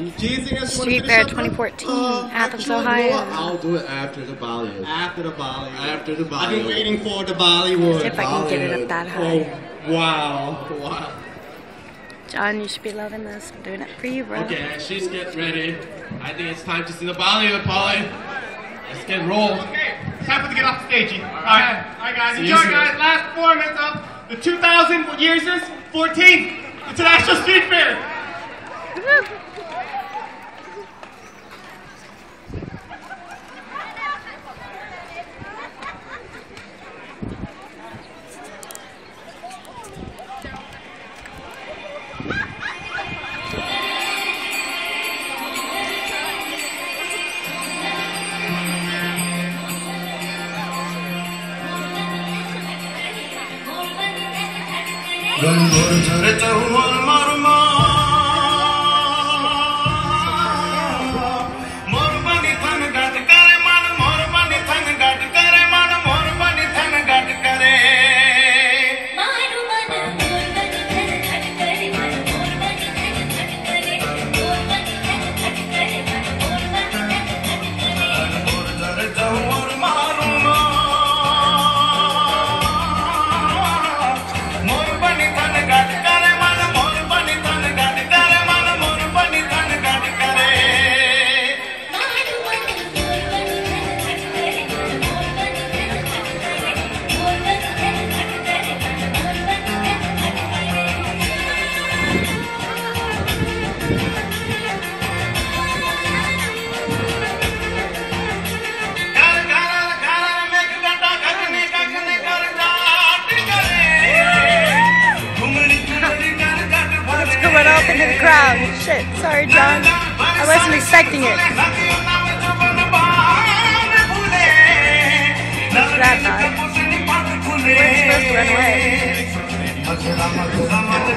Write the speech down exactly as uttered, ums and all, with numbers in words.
Street Fair twenty fourteen, uh, Athens, actually, Ohio. You know what? I'll do it after the Bollywood. After the Bollywood. After the Bollywood. I've been waiting for the Bollywood. See if I can get it up that high. Oh, wow. Wow. John, you should be loving this. I'm doing it for you, bro. Okay, she's getting ready. I think it's time to see the Bollywood, Polly. Let's get rolled. Okay, time for to get off the stage. All right, all right, guys. Enjoy, guys. Last performance of the two thousand, what year is this? fourteenth International Street Fair. Into the crowd. Shit, sorry, John. I wasn't expecting it. What's that, dog? We weren't supposed to run away.